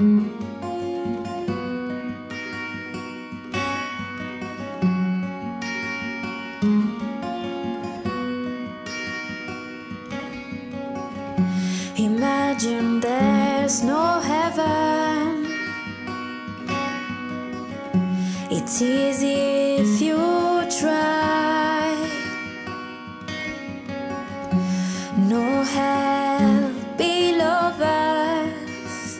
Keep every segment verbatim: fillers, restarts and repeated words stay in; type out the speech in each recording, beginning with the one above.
Imagine there's no heaven. It's easy if you try. No hell below us,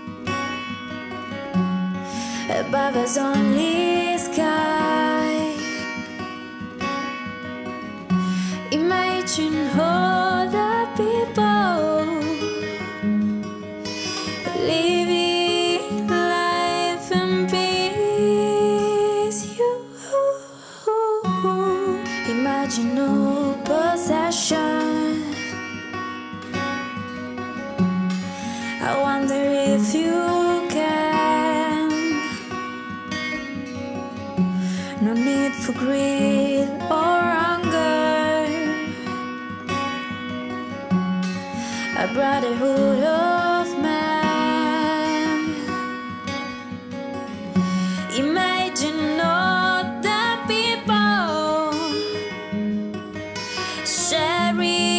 above us only sky. Imagine all the people living life in peace. You imagine no possession. I wonder if you can. No need for greed or hunger, a brotherhood of man. Imagine all the people sharing